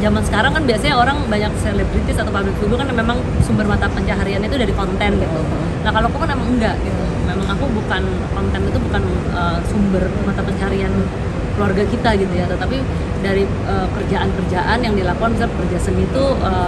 zaman sekarang kan biasanya orang banyak selebritis atau public figure kan memang sumber mata pencahariannya itu dari konten gitu. Nah kalau aku kan emang enggak gitu. Memang aku bukan, konten itu bukan sumber mata pencaharian keluarga kita gitu ya, tetapi dari kerjaan-kerjaan yang dilakukan, misalnya kerja seni itu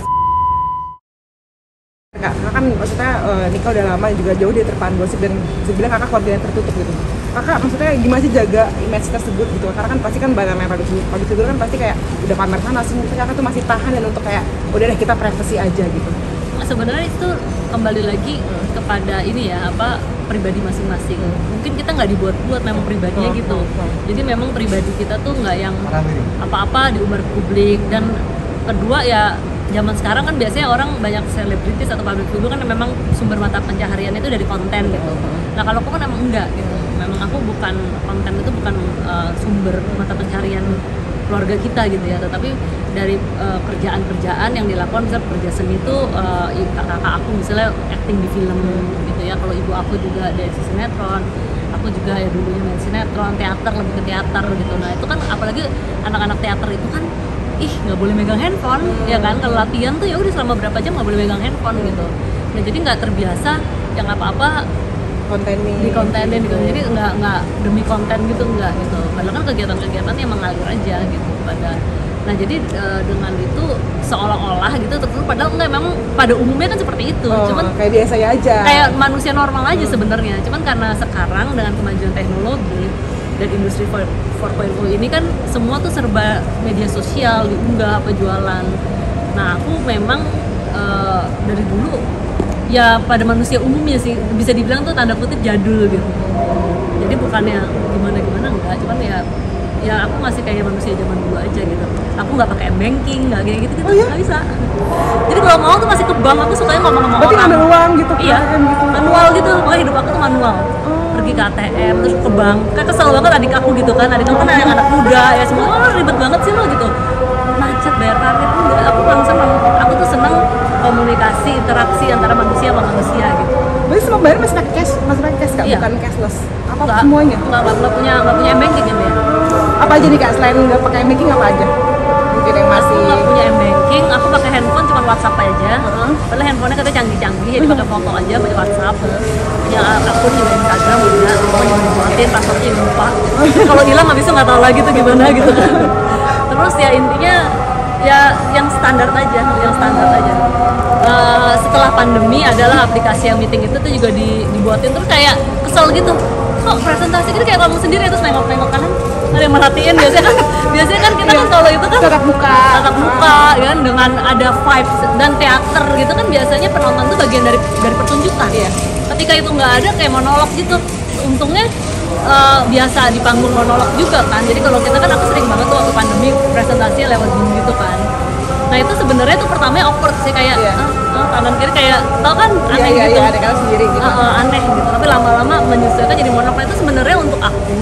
Kakak kan maksudnya nikah udah lama juga jauh dia terpaan gosip dan bisa bilang kakak keluarga yang tertutup gitu. Kakak maksudnya gimana sih jaga image tersebut gitu? Karena kan pasti kan namanya public figure kan pasti kayak udah pamer sana sih, kakak tuh masih tahan dan untuk kayak udah deh kita privacy aja gitu. sebenarnya itu kembali lagi kepada ini ya, apa, pribadi masing-masing. Mungkin kita nggak dibuat-buat memang pribadinya gitu. Jadi memang pribadi kita tuh nggak yang apa-apa diumbar ke publik. Dan kedua ya, zaman sekarang kan biasanya orang banyak selebritis atau public figure kan memang sumber mata pencahariannya itu dari konten gitu. Nah kalau aku kan emang enggak gitu. Memang aku bukan, konten itu bukan sumber mata pencaharian keluarga kita gitu ya, tetapi dari kerjaan-kerjaan yang dilakukan, misalnya kerja seni itu kakak aku misalnya acting di film gitu ya. Kalau ibu aku juga dari sinetron, aku juga ya dulunya main sinetron, teater, lebih ke teater gitu. Nah itu kan apalagi anak-anak teater itu kan nggak boleh megang handphone ya kan. Kalau latihan tuh ya udah selama berapa jam nggak boleh megang handphone gitu. Nah jadi nggak terbiasa yang apa-apa dikontenin gitu. Jadi nggak demi konten gitu, nggak gitu. Padahal kan kegiatan-kegiatannya mengalir aja gitu pada. Nah jadi dengan itu seolah-olah gitu tertentu, padahal enggak, memang pada umumnya kan seperti itu. Cuman kayak biasa aja, kayak manusia normal aja sebenarnya. Cuman karena sekarang dengan kemajuan teknologi dan industri 4.0 ini kan semua tuh serba media sosial, diunggah apa jualan. Nah aku memang dari dulu ya pada manusia umumnya sih bisa dibilang tuh tanda kutip jadul gitu. Jadi bukannya gimana-gimana enggak, cuman ya aku masih kayak manusia zaman dulu aja gitu. Aku nggak pakai banking, nggak kayak gitu nggak bisa. Jadi kalau mau tuh masih ke bank, aku sukanya ngomong sama orang. Berarti ngambil uang gitu? Iya, gitu. Manual gitu, makanya hidup aku tuh manual. Pergi ke ATM, terus ke bank. Kayak kesel banget adik aku gitu kan, adik aku kan yang anak muda ya, semua ribet banget sih lo gitu. Macet, bayar parkir, enggak. Aku langsung, aku tuh seneng komunikasi, interaksi antara manusia sama manusia gitu. Berarti semua bayar masih pakai cash kak? Iya. Bukan cashless? Apa Enggak, semuanya? Nggak punya banking kan ya. Apa aja nih kak, selain nggak pakai banking apa aja? Mungkin yang masih... Aku nggak punya banking, aku pakai handphone cuma WhatsApp aja. Padahal handphonenya katanya canggih-canggih, jadi pakai foto aja, pakai WhatsApp. Ya akun juga Instagram udah, pokoknya dibuatin, passwordnya lupa. Kalau hilang habis itu nggak tahu lagi tuh gimana gitu kan. Terus ya intinya ya yang standar aja. Setelah pandemi adalah aplikasi yang meeting itu tuh juga dibuatin, terus kayak kesel gitu. Kok presentasi gitu kayak ngomong sendiri, terus nengok-nengok kanan ada yang merhatiin. Biasanya kan kita kan kalau itu kan tatap muka ya kan, dengan ada vibes dan teater gitu kan, biasanya penonton tuh bagian dari pertunjukan ya. Ketika itu nggak ada, kayak monolog gitu. Untungnya biasa di panggung monolog juga kan. Jadi kalau kita kan, aku sering banget tuh waktu pandemi presentasinya lewat Zoom gitu kan. Nah itu sebenarnya tuh pertamanya awkward sih, kayak kanan kiri kayak tau kan aneh gitu. Iya, ada kalau sendiri gitu. Aneh gitu. Tapi lama-lama menyesuaikan jadi monolog. Nah itu sebenarnya untuk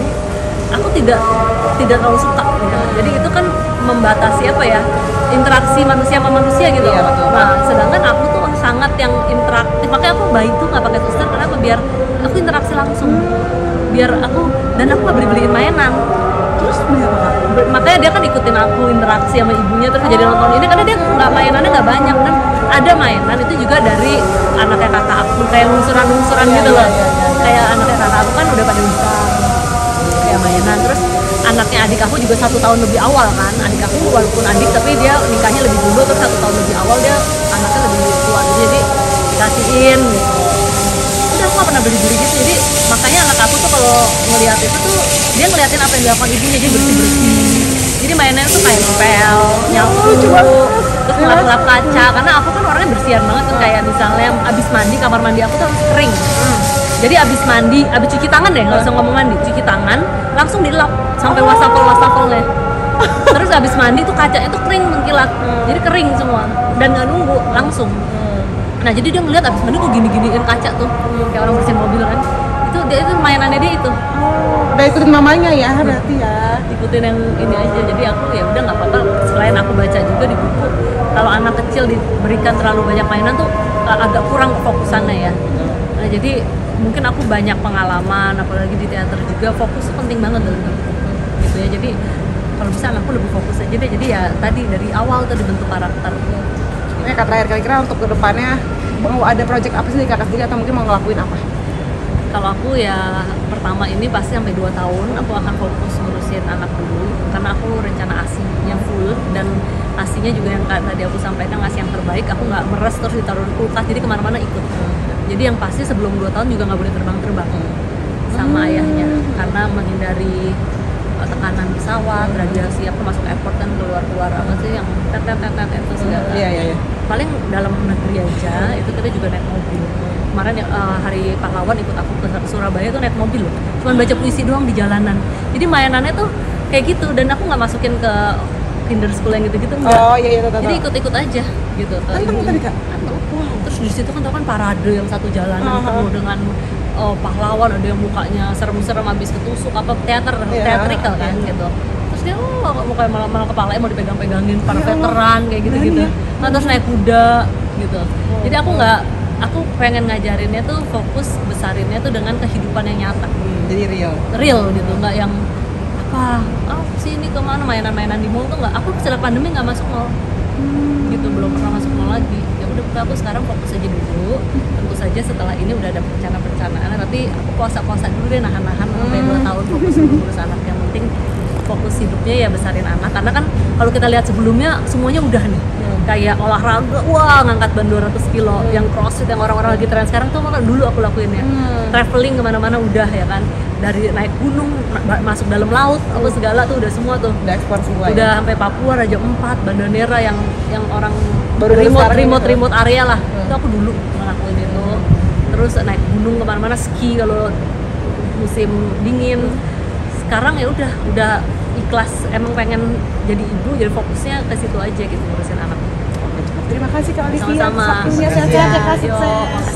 aku tidak terlalu suka gitu. Jadi itu kan membatasi apa ya, interaksi manusia sama manusia gitu. Iya, betul. Nah sedangkan aku tuh sangat yang interaktif, makanya aku bayi tuh nggak pakai suster. Kenapa? Biar aku interaksi langsung, biar aku nggak beliin mainan. Terus makanya dia kan ikutin aku interaksi sama ibunya, terus jadi nonton ini karena dia nggak, mainannya nggak banyak kan. Ada mainan itu juga dari anaknya kakak aku, kayak lungsuran gitu loh. Kayak anaknya kakak aku kan udah pada besar, kayak mainan. Terus anaknya adik aku juga 1 tahun lebih awal kan. Adik aku walaupun adik tapi dia nikahnya lebih dulu, terus 1 tahun lebih awal dia anaknya lebih tua, jadi dikasihin gitu. Udah, aku gak pernah beli-beli gitu. Jadi makanya anak aku tuh kalau ngeliat itu tuh dia ngeliatin apa yang dilakukan ibunya, jadi bersih-bersih. Jadi mainannya tuh kayak ngepel, nyapu, terus ngelap-ngelap kaca. Karena aku kan orangnya bersihan banget kan, kayak misalnya abis mandi, kamar mandi aku tuh harus kering. Jadi abis mandi, abis cuci tangan deh, nggak usah ngomong mandi, cuci tangan langsung dilap sampai wastafel-wastafelnya. Terus abis mandi tuh kacanya tuh kering mengkilat, jadi kering semua dan nggak nunggu, langsung. Nah jadi dia ngeliat abis mandi kok gini-giniin kaca tuh, kayak orang bersihin mobil kan. Itu mainannya dia itu. Udah ikutin mamanya ya berarti ya. Ikutin yang ini aja. Jadi aku ya udah nggak apa-apa. Selain aku baca juga di buku, kalau anak kecil diberikan terlalu banyak mainan tuh agak kurang fokusannya ya. Nah jadi mungkin aku banyak pengalaman, apalagi di teater juga, fokus tuh penting banget gitu ya. Jadi kalau bisa anakku lebih fokus aja deh. Jadi ya tadi dari awal tuh dibentuk karakter. Ini kata terakhir kira-kira untuk kedepannya mau ada project apa sih dari kakak sendiri atau mungkin mau ngelakuin apa? Kalau aku ya pertama ini pasti sampai 2 tahun aku akan fokus ngurusin anak dulu, karena aku rencana ASI-nya full, dan ASI-nya juga yang tadi aku sampaikan ngasih yang terbaik. Aku nggak meres terus ditaruh di kulkas, jadi kemana-mana ikut. Jadi yang pasti sebelum 2 tahun juga nggak boleh terbang-terbang sama ayahnya, karena menghindari tekanan pesawat, radiasi. Aku masuk airport kan keluar-keluar apa sih yang tet itu segala. Iya. Paling dalam negeri aja itu kita juga naik mobil. Kemarin hari pahlawan ikut aku ke Surabaya tuh naik mobil loh, cuman baca puisi doang di jalanan. Jadi mainannya tuh kayak gitu, dan aku nggak masukin ke kinder school yang gitu-gitu enggak. Oh iya tahu. Jadi ikut-ikut aja gitu. Tantang tadi kak. Terus di situ kan tau kan parade yang satu jalanan penuh dengan pahlawan, ada yang mukanya serem-serem habis ketusuk apa teatrikal kan gitu. Terus dia mukanya malah kepalanya mau dipegang-pegangin para veteran kayak gitu-gitu. Nah, terus naik kuda gitu. Jadi aku pengen ngajarinnya tuh fokus besarinnya tuh dengan kehidupan yang nyata. Jadi real gitu, nggak yang sini kemana mainan-mainan di mall tuh nggak. Aku setelah pandemi nggak masuk mall gitu, belum pernah masuk mall lagi. Ya udah, aku sekarang fokus aja dulu. Tentu saja setelah ini udah ada perencanaan, tapi aku puasa dulu deh, nahan sampai 2 tahun fokus ngurus anak. Yang penting fokus hidupnya ya besarin anak, karena kan kalau kita lihat sebelumnya semuanya udah nih kayak olahraga, wah ngangkat ban 200 kilo, yang crossfit yang orang-orang lagi tren sekarang tuh malah dulu aku lakuinnya. Traveling kemana-mana udah ya kan, dari naik gunung masuk dalam laut apa segala tuh udah semua tuh, udah ekspor semua udah ya? Sampai Papua, Raja Empat, Banda Neira yang orang baru remote area lah. Itu aku dulu ngelakuin itu. Terus naik gunung kemana-mana, ski kalau musim dingin. Sekarang ya udah ikhlas, emang pengen jadi ibu, jadi fokusnya ke situ aja gitu, ngurusin anak. Terima kasih Kak Olivia. Sama-sama. Waktunya sehat-sehat ya Kak, Yo, sukses.